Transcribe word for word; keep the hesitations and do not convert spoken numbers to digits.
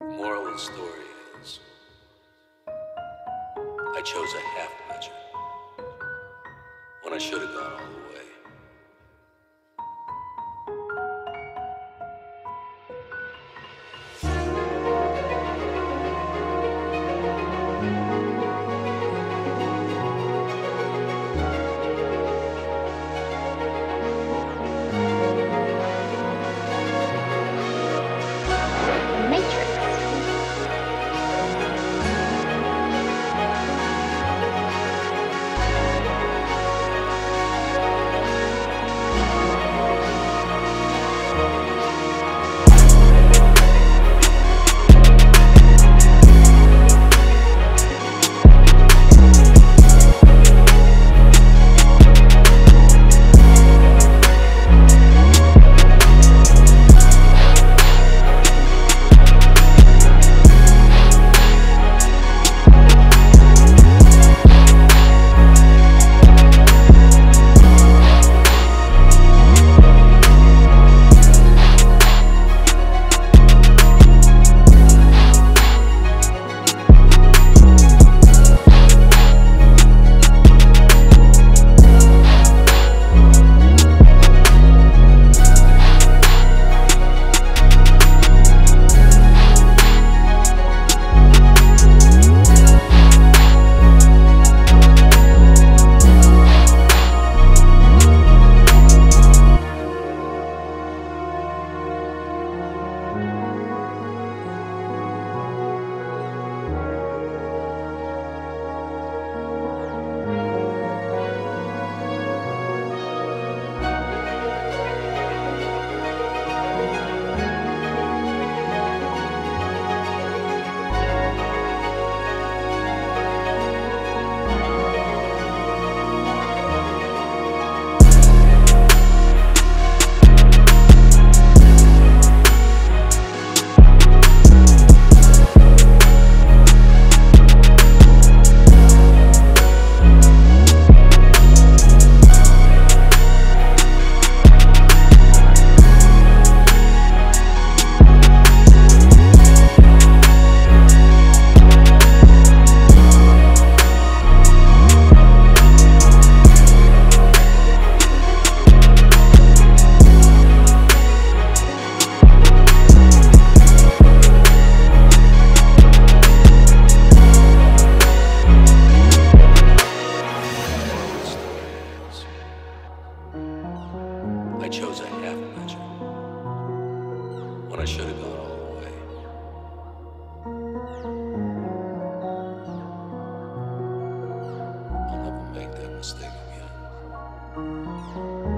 Moral of the story is, I chose a half measure when I should have gone all the way. I chose a half measure when I should have gone all the way. I'll never make that mistake again.